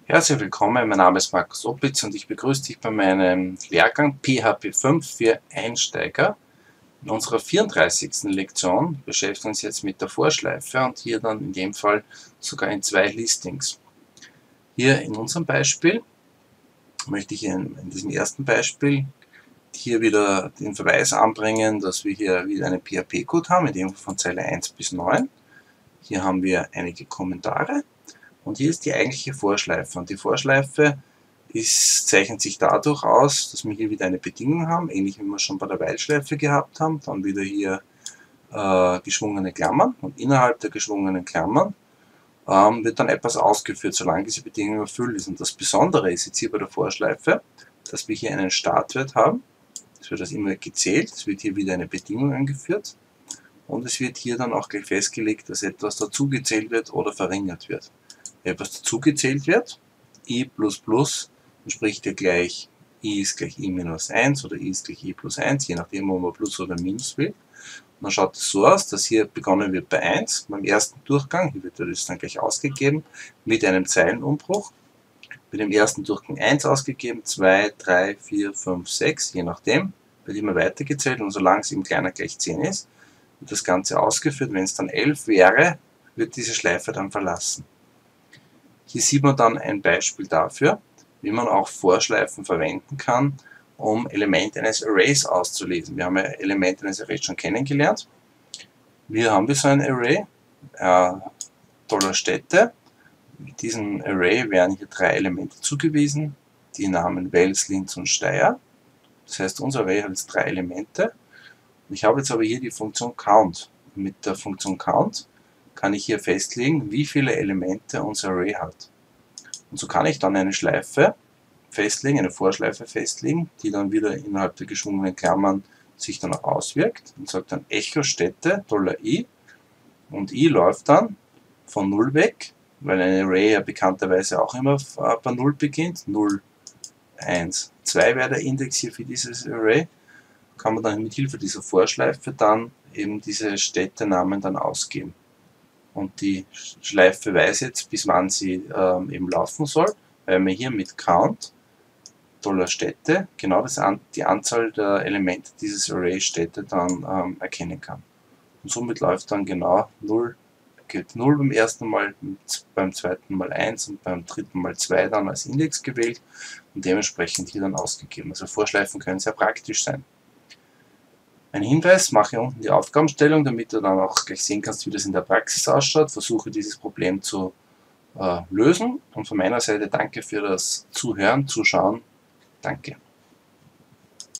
Herzlich willkommen, mein Name ist Markus Opitz und ich begrüße dich bei meinem Lehrgang PHP 5 für Einsteiger. In unserer 34. Lektion beschäftigen wir uns jetzt mit der Vorschleife und hier dann in dem Fall sogar in zwei Listings. Hier in unserem Beispiel möchte ich in diesem ersten Beispiel hier wieder den Verweis anbringen, dass wir hier wieder einen PHP-Code haben, in dem Fall von Zeile 1 bis 9. Hier haben wir einige Kommentare. Und hier ist die eigentliche Vorschleife. Und die Vorschleife zeichnet sich dadurch aus, dass wir hier wieder eine Bedingung haben, ähnlich wie wir schon bei der While-Schleife gehabt haben. Dann wieder hier geschwungene Klammern. Und innerhalb der geschwungenen Klammern wird dann etwas ausgeführt, solange diese Bedingung erfüllt ist. Und das Besondere ist jetzt hier bei der Vorschleife, dass wir hier einen Startwert haben. Es wird das immer gezählt. Es wird hier wieder eine Bedingung eingeführt. Und es wird hier dann auch gleich festgelegt, dass etwas dazugezählt wird oder verringert wird. Wenn etwas dazugezählt wird, i++, entspricht ja gleich i ist gleich i minus 1 oder i ist gleich i plus 1, je nachdem, ob man Plus oder Minus will. Und dann schaut es so aus, dass hier begonnen wird bei 1, beim ersten Durchgang, hier wird das dann gleich ausgegeben, mit einem Zeilenumbruch. Mit dem ersten Durchgang 1 ausgegeben, 2, 3, 4, 5, 6, je nachdem, wird immer weitergezählt und solange es eben kleiner gleich 10 ist, wird das Ganze ausgeführt. Wenn es dann 11 wäre, wird diese Schleife dann verlassen. Hier sieht man dann ein Beispiel dafür, wie man auch Vorschleifen verwenden kann, um Elemente eines Arrays auszulesen. Wir haben ja Elemente eines Arrays schon kennengelernt. Hier haben wir so ein Array, toller Städte. Mit diesem Array werden hier drei Elemente zugewiesen, die Namen Wels, Linz und Steyr. Das heißt, unser Array hat jetzt drei Elemente. Und ich habe jetzt aber hier die Funktion Count. Mit der Funktion Count kann ich hier festlegen, wie viele Elemente unser Array hat. Und so kann ich dann eine Schleife festlegen, eine Vorschleife festlegen, die dann wieder innerhalb der geschwungenen Klammern sich dann auch auswirkt und sagt dann Echo Städte, $i, und i läuft dann von 0 weg, weil ein Array ja bekannterweise auch immer bei 0 beginnt, 0, 1, 2 wäre der Index hier für dieses Array, kann man dann mit Hilfe dieser Vorschleife dann eben diese Städtenamen dann ausgeben. Und die Schleife weiß jetzt, bis wann sie eben laufen soll, weil man hier mit Count $Städte genau die Anzahl der Elemente dieses Array Städte dann erkennen kann. Und somit läuft dann genau 0, gilt 0 beim ersten Mal, beim zweiten Mal 1 und beim dritten Mal 2 dann als Index gewählt und dementsprechend hier dann ausgegeben. Also Vorschleifen können sehr praktisch sein. Ein Hinweis, mache unten die Aufgabenstellung, damit du dann auch gleich sehen kannst, wie das in der Praxis ausschaut. Versuche dieses Problem zu lösen. Und von meiner Seite danke für das Zuhören, Zuschauen. Danke.